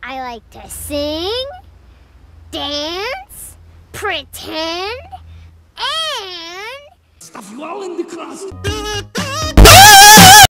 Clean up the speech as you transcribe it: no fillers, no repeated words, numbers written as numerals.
I like to sing, dance, pretend, and stuff you all in the crust.